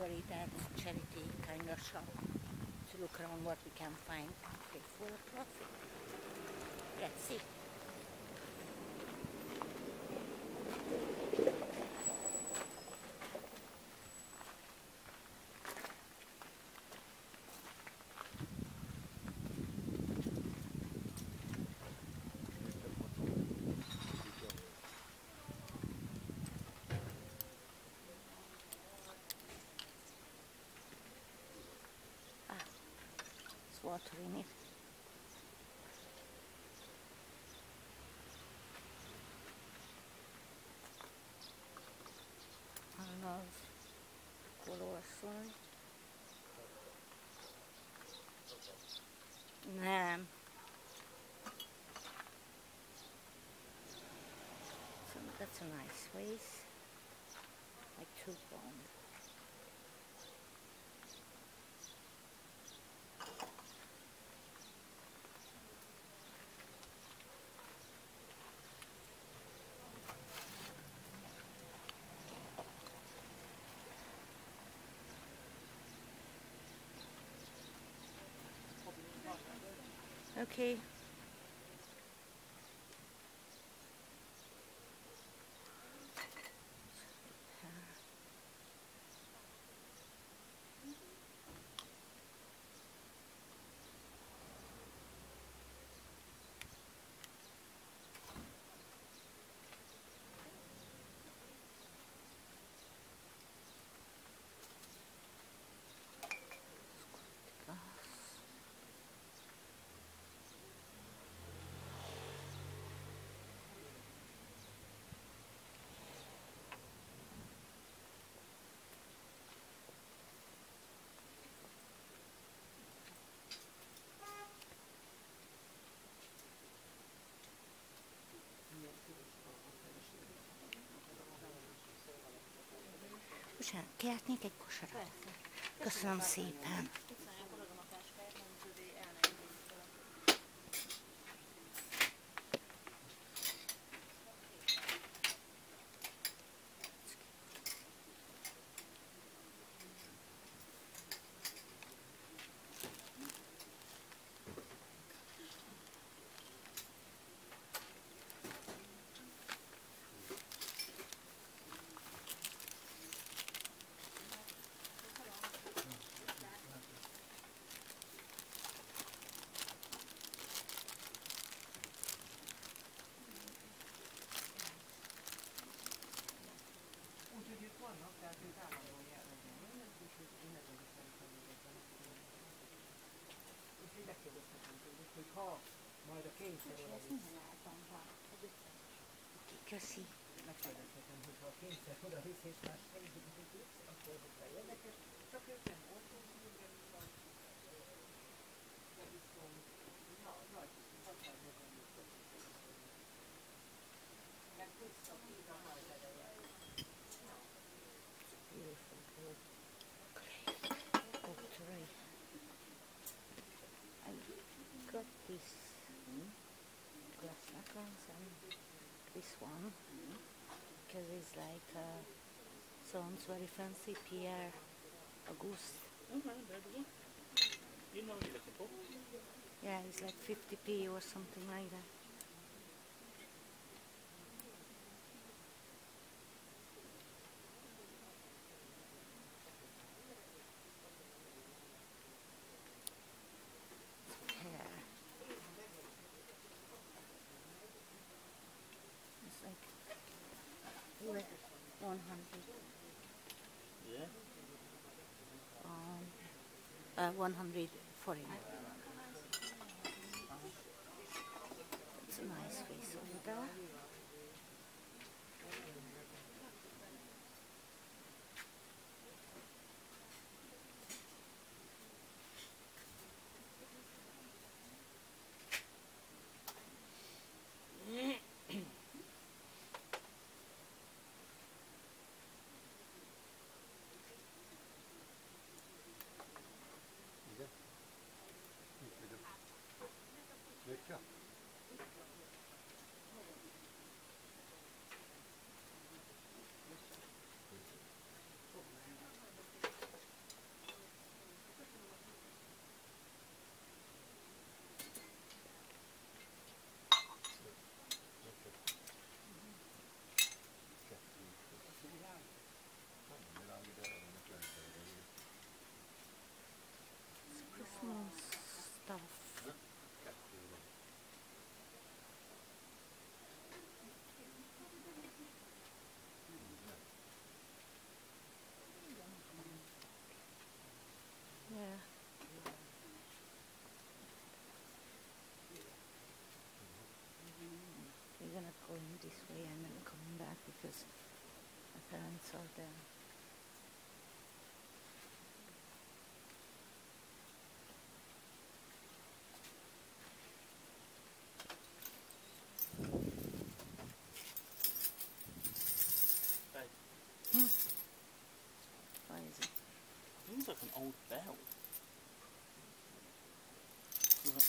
it as a charity kind of shop to look around what we can find. Okay, for a profit. Let's see. Water in it. I don't know if color sorry. Nah. So that's a nice vase. Like £2. Okay. Bocsánat, kérhetnék egy kosarat? Köszönöm szépen. Ha majd a kényszer Köszi. megkérdezhetem, hogyha a kényszer oda visz és más segítségeket akkor hozzá érdekes, csak ők nem orvosok, de viszont nagy határmegondolások. Meg visszapít a házereje. Beautiful. Oak tree. I got this glass necklace and this one because it's like sounds very fancy. Pierre Auguste. You know what you're looking for? Yeah, it's like 50p or something like that. It's like 100. Yeah. 100 foreign. It's a nice face over there. there. Babe, What is it? it looks like an old bell. Look.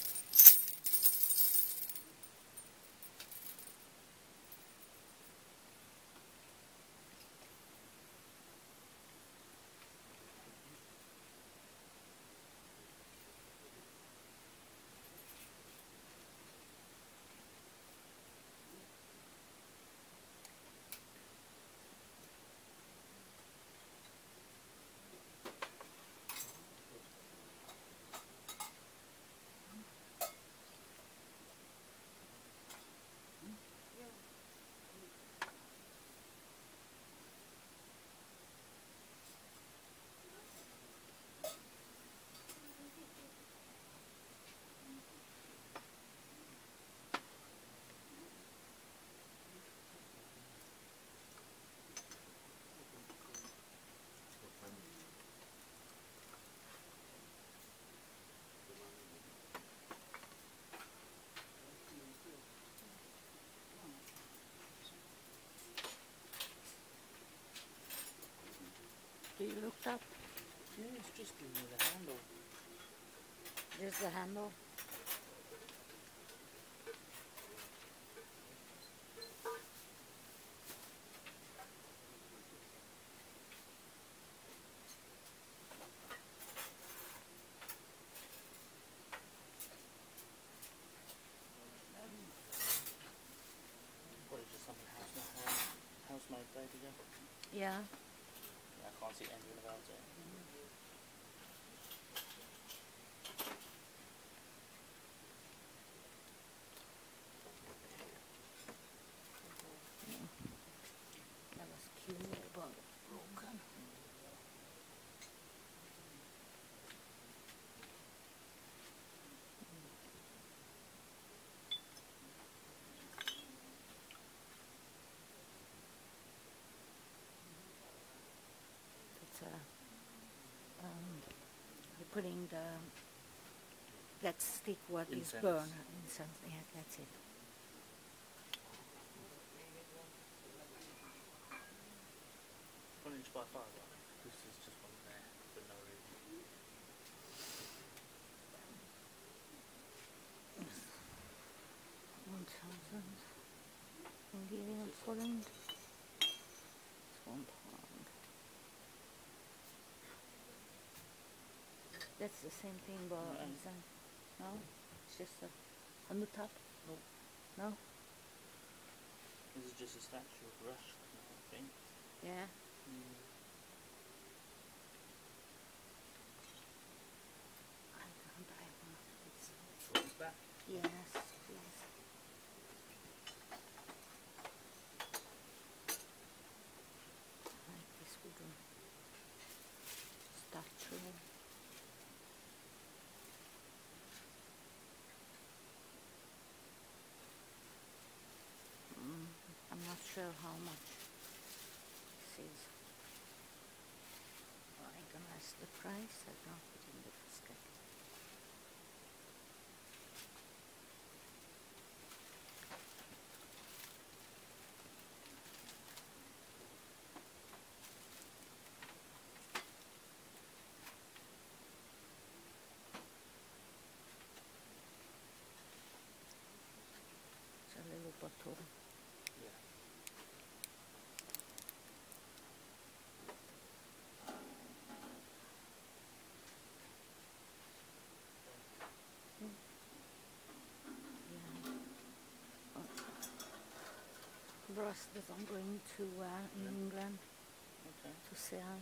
Do you look up? Yeah, it's just giving me the handle. There's the handle. What is just something house-made, baby? Yeah. Yeah, I can't see anything about it. That was cute, but broken. It's you're putting that stick what is Incense. burned. Incense. Yeah, that's it. 1 inch by 5. This is just one there for no reason. 1,000 Hungarian forint. It's £1. That's the same thing, but No. inside. No, it's just on the top. No. No. This is just a statue of Russia, I think. Yeah. I want this. What's that? Yes, please. Like this wooden statue. I'm not sure how much this is. I'm gonna ask the price. I don't put in the basket. It's a little bottle. Yeah. Brass that I'm going to in England Okay. to sell.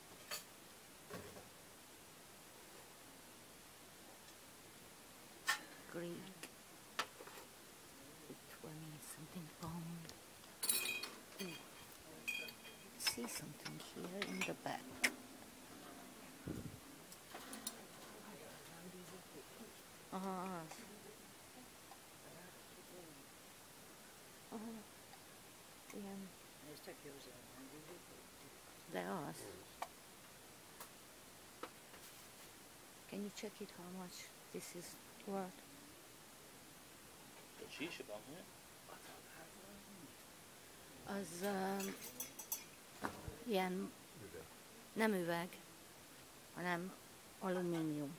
Greek with 20 something pound. See something here in the back. Yeah. Ezt csak képzelem, hogy they ask. Can you check it how much this is worth? But she should isn't it? Az ilyen nem üveg, hanem alumínium.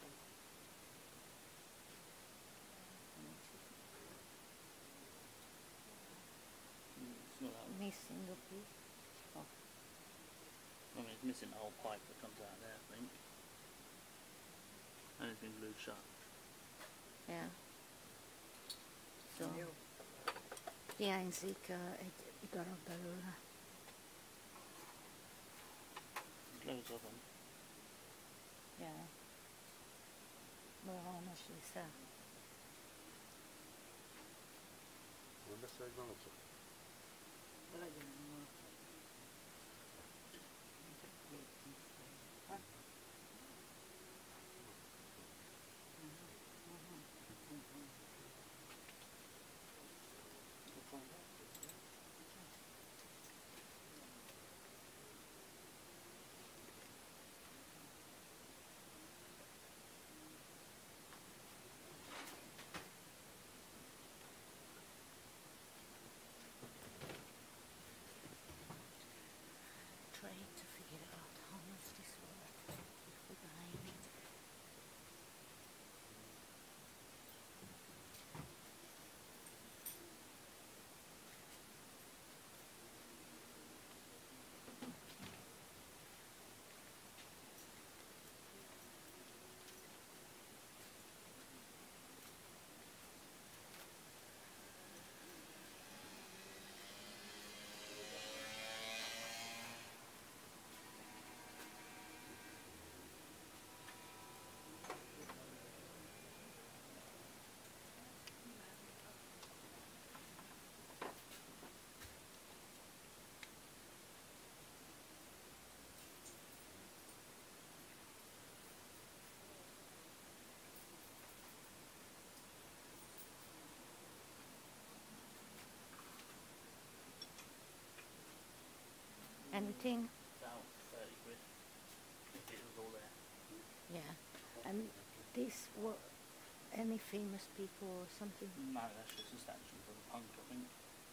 It's not that. Missing a piece. Oh. I mean, it's missing the whole pipe that comes out there, I think. And it's been glued shut. Yeah. So, Jó. hiányzik egy darab belőle. There's loads of them. Yeah. Well, how much do we sell? Nem beszélj velem csak? De legyen ma. We'll find out. Trying to figure out how much this worth before buying it. Anything? About 30 quid. If it was all there. Yeah. And this, what, any famous people or something? No, that's just a statue for the punk, I think.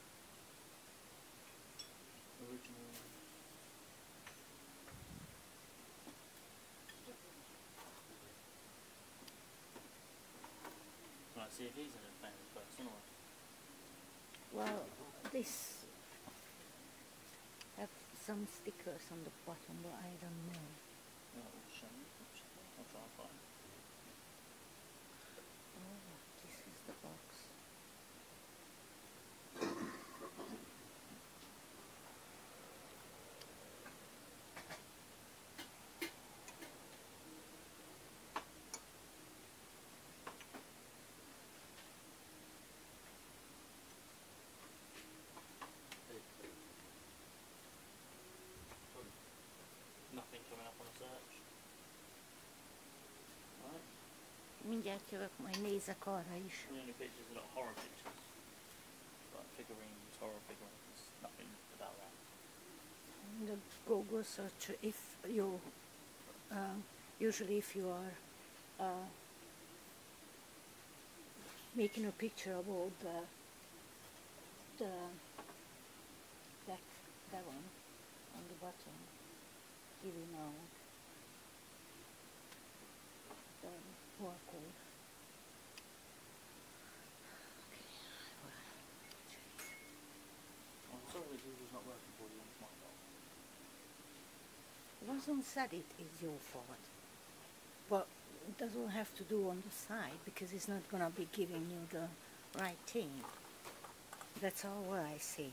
Original. Right, see if he's a famous person or. Well, this have some stickers on the bottom, but I don't know. No, I'll show you. I'll try and find. Oh, this is the box. Nothing coming up on a search. Right. Mindjárt jövök, majd nézek arra is. The only pictures are not horror pictures. Like figurines, horror figurines. Nothing about that. The Google search, if you, usually if you are making a picture about that one on the bottom, giving out the barcode. I'm sorry Google's not working for you, it's my fault. It wasn't said it is your fault, but it doesn't have to do on the side because it's not gonna be giving you the right thing. That's all what I see.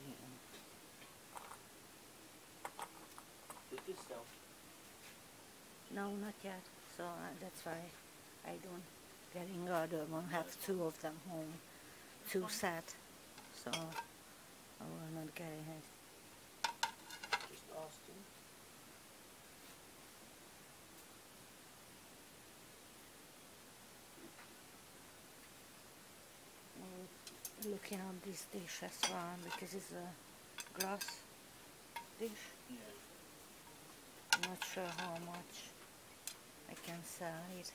Did this sell? No, not yet. So that's why I don't getting other one. Have two of them home, two set. So I will not get it. Just asked him. Looking on this dish as well because it's a glass dish. Yeah. not sure how much I can sell it.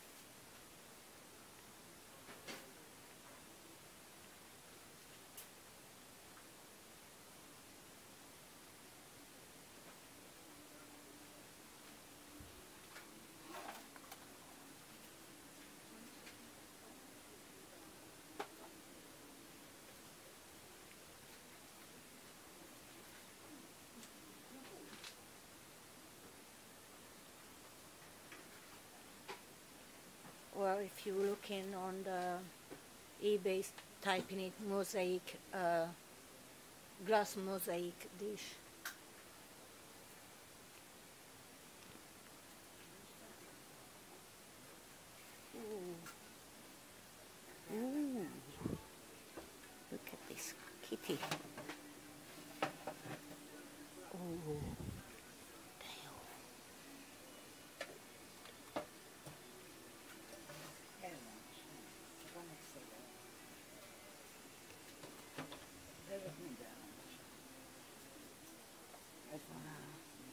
Well, if you look in on the eBay, type in it mosaic, glass mosaic dish. Ooh. Ooh. Look at this kitty. Ooh. Van egy szépen. Ezek minden. Ez van nála.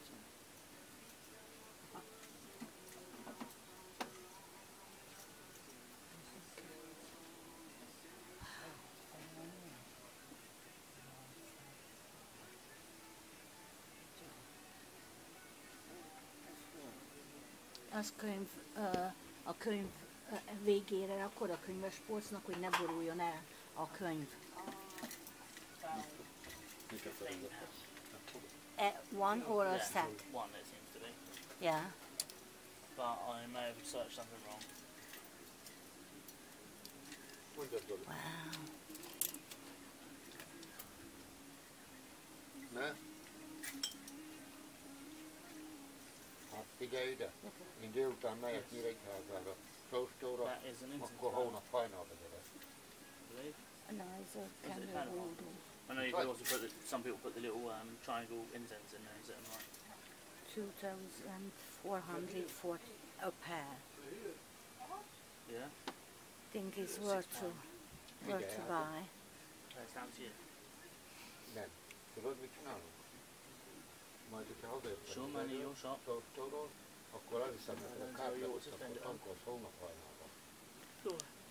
Az könyv, a könyv végére rakod a könyvespolcnak, hogy ne boruljon el a könyv. One or a set? One it seems to be. Yeah. But I may have searched something wrong. Wow. Ne? Hát figyelj ide, én délután megyek Nyíregyházára, Sóstóra, That is an incense akkor burner, hónap hajnalba gyere. I believe. No, it's a it candle candle? holder. I know you could also put some people put the little triangle incense in there, is it right? 2,400 for a pair. Yeah. Think it's worth to buy. That's down to you. Nem. Tudod, mit csinálunk? Majd, hogyha hazajöttem Sure, money, your shop. Sóstóról, akkor elviszem neked a kártyát, akkor tankolsz hónap hajnalba. Sure.